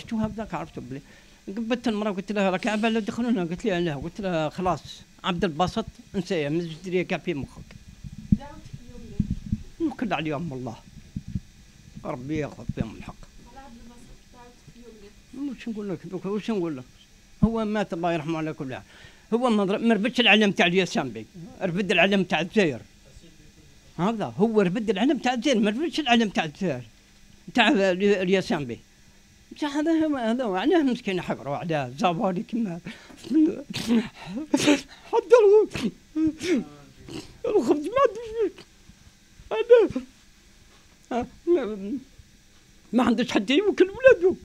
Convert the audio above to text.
عرفتوها بذاك عرفتوا بلي قبلت المراه قلت لها راك عبال لا تدخلونا قلت لها لا قلت لها خلاص عبد الباسط انسايا ما تجدي ليا كاع في مخك دعوتك اليوم ليه؟ نوكل عليهم والله ربي ياخذ فيهم الحق. على عبد الباسط دعوتك اليوم ليه؟ وش نقول لك دوك وش نقول لك هو مات الله يرحمه على كل حال هو ما رفدش العلم تاع الياسامبي رفد العلم تاع الجزائر هذا هو رفد العلم تاع الجزائر ما رفدش العلم تاع الجزائر تاع الياسامبي بصح هذا علاه مسكين حقروا على زواري كما حتى الخبز ما عندوش حتى يوكل ولادو.